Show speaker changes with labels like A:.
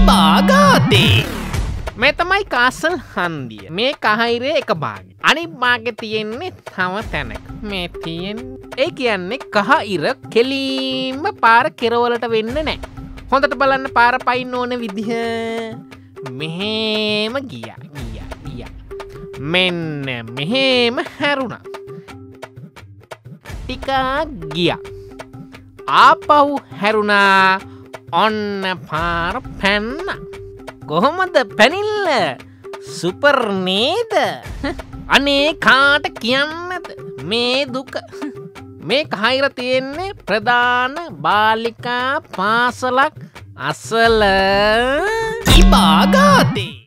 A: ඉබාගාතේ මේ තමයි කාසල් හන්දිය. මේ කහයිරේ එක භාගය. අනිත් භාගෙ තියෙන්නේ තව තැනක. මේ ඒ කියන්නේ කහ ඉර කෙලින්ම පාර කෙරවලට වෙන්නේ නැහැ. හොඳට බලන්න පාර පයින්න ඕන විදිහ. මෙහෙම ගියා. මෙන්න මෙහෙම හැරුණා. ටිකක් ගියා. ආපහු හැරුණා. ඔන්න පාර පැන්නා. කොහොමද පැනිල්ල? සුපර් නේද? අනේ කාට කියන්නද මේ දුක? මේ කහිර තියෙන්නේ ප්‍රධාන බාලිකා පාසලක් අසල. ඉබාගාතේ